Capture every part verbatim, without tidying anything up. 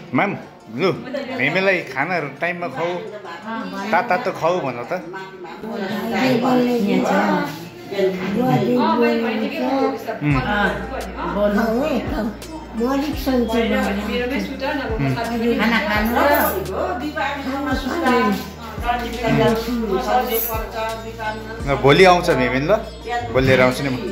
Ma'am लु मेमेलाई खानाहरू टाइममा खाऊ तात तातो खाऊ भन त भोलि आउँछ मेमेन ल भोलि लिएर आउँछु नि म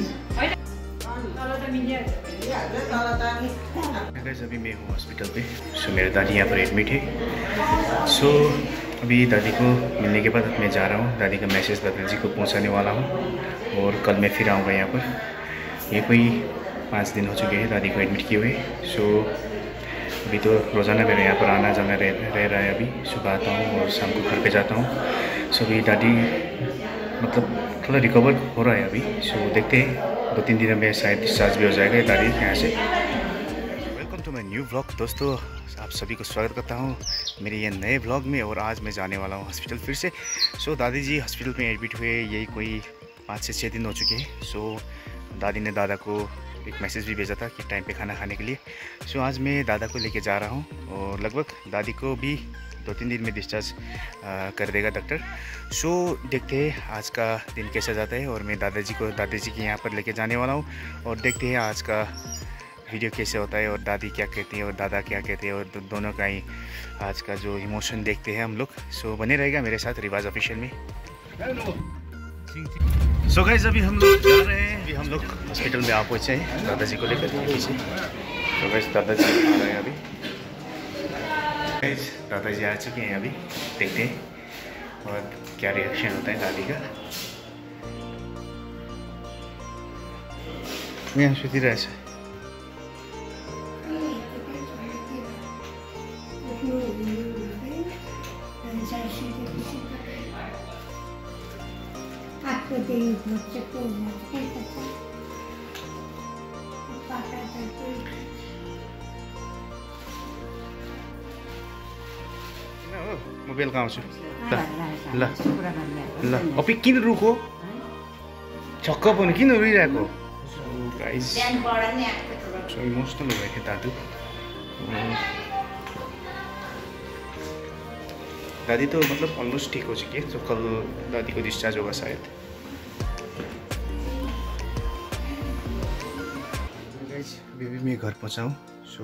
अभी मैं हूँ हॉस्पिटल पे। सो मेरे दादी यहाँ पर एडमिट है। सो अभी दादी को मिलने के बाद मैं जा रहा हूँ, दादी का मैसेज दादाजी को पहुँचाने वाला हूँ और कल मैं फिर आऊँगा यहाँ पर। ये कोई पाँच दिन हो चुके हैं दादी को एडमिट किए हुए। सो अभी तो रोज़ाना मेरे यहाँ पर आना जाना रह, रह रहा है। अभी सुबह आता हूँ और शाम को घर पे जाता हूँ। सो अभी दादी मतलब थोड़ा रिकवर हो रहा है अभी। सो देखते हैं दो तीन दिन में शायद डिस्चार्ज भी हो जाएगा दादी यहाँ से। Welcome to my new vlog. दोस्तों आप सभी को स्वागत करता हूँ मेरे ये नए व्लॉग में। और आज मैं जाने वाला हूँ हॉस्पिटल फिर से। सो दादी जी हॉस्पिटल में एडमिट हुए यही कोई पाँच से छः दिन हो चुके हैं। सो दादी ने दादा को एक मैसेज भी भेजा था कि टाइम पे खाना खाने के लिए। सो आज मैं दादा को लेके जा रहा हूँ और लगभग दादी को भी दो तीन दिन में डिस्चार्ज कर देगा डॉक्टर। सो देखते हैं आज का दिन कैसा जाता है। और मैं दादाजी को दादाजी के यहाँ पर लेके जाने वाला हूँ और देखते हैं आज का वीडियो कैसे होता है और दादी क्या कहती है और दादा क्या कहते हैं और दो, दोनों का ही आज का जो इमोशन देखते हैं हम लोग। सो बने रहेगा मेरे साथ रिवाज ऑफिशियल में। सो गाइस अभी हम लोग जा रहे हैं। अभी हम लोग हॉस्पिटल में आ पहुँचे हैं दादाजी को लेकर पीछे। तो गाइस दादाजी आ रहे हैं अभी। गाइस दादाजी आ चुके हैं अभी, देखते हैं और क्या रिएक्शन होता है दादी का। यहाँ सुती रहेछ म बेलुका आउँछु ल ल ल अपि किन रुखो छक्क पनि किन रुइरहेको गाइस। सो इमोसनल हो गए थे दादू। दादी तो मतलब ऑलमोस्ट ठीक हो चुकी है। तो कल दादी को डिस्चार्ज होगा शायद। गाइस अभी भी मैं घर पहुंचा हूँ। सो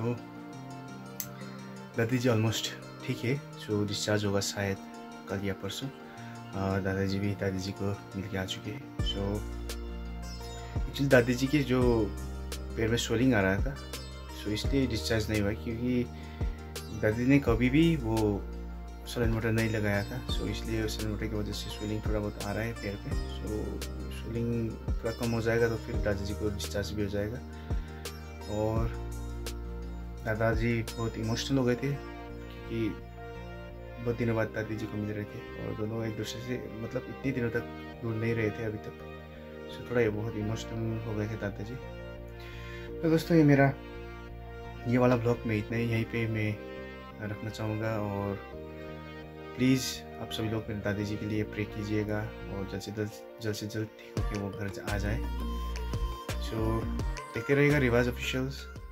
दादी जी ऑलमोस्ट ठीक है। सो डिस्चार्ज होगा शायद कल या परसों। दादाजी भी दादी जी को मिल के आ चुके हैं। सो एक्चुअली दादी जी के जो पैर में स्वेलिंग आ रहा था सो इसलिए डिस्चार्ज नहीं हुआ क्योंकि दादी ने कभी भी वो सलाइन मोटर नहीं लगाया था। सो इसलिए सलाइन मोटर की वजह से स्वेलिंग थोड़ा बहुत आ रहा है पैर पे। सो स्वेलिंग थोड़ा कम हो जाएगा तो फिर दादाजी को डिस्चार्ज भी हो जाएगा। और दादाजी बहुत इमोशनल हो गए थे क्योंकि बहुत दिनों बाद दादी जी को मिल रहे थे और दोनों एक दूसरे से मतलब इतने दिनों तक दूर नहीं रहे थे अभी तक। सो थोड़ा ये बहुत इमोशनल हो गए थे दादाजी। तो दोस्तों ये मेरा ये वाला ब्लॉग में इतना ही यहीं पे मैं रखना चाहूँगा। और प्लीज़ आप सभी लोग मेरे दादी जी के लिए प्रे कीजिएगा और जल्द से जल्द जल्द से जल्द ठीक होकर वो घर आ जाए। सो देखते रहिएगा रिवाज ऑफिशियल्स।